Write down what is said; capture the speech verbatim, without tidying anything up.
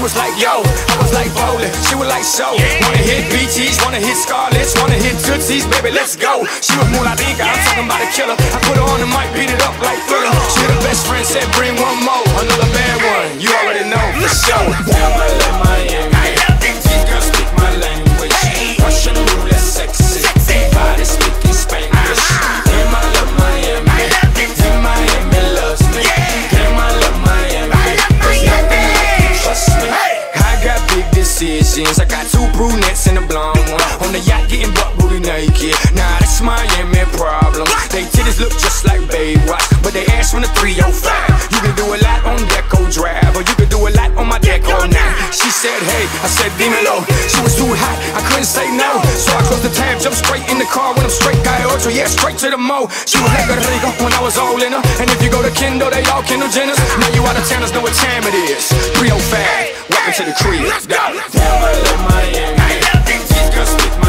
was like, yo, I was like bowling. She was like, so, wanna hit B Ts, wanna hit Scarlets, wanna hit Tootsies, baby, let's go. She was more like Inca, I'm talking about a killer. I put her on the mic, beat it up like Thriller. She the best friend, said bring one more, another bad one. You already know, for sure. Damn, I love Miami. These girls speak my language. Russian roulette, sexy. Body speaking Spanish. Damn, I love Miami. Damn, Miami loves me. Damn, I love Miami. There's nothing like you, trust me. I got big decisions. I got two brunettes and a blonde one. On the yacht getting butt booty naked. Nah, that's Miami problem. They titties look just like Baywatch, but they ass from the three oh five. You can do a lot on Deco Drive, or you can do a lot on my Deco nine. She said hey, I said dímelo. She was too hot, I couldn't say no. So I closed the tab, jumped straight in the car when I'm straight Calle Ocho, yeah, straight to the mo. She was like a Rico when I was all in her. And if you go to Kendall, they all Kendall Jenners. Now you out of towners know what time it is. three oh five, welcome to the crib. Damn, I love Miami. These girls speak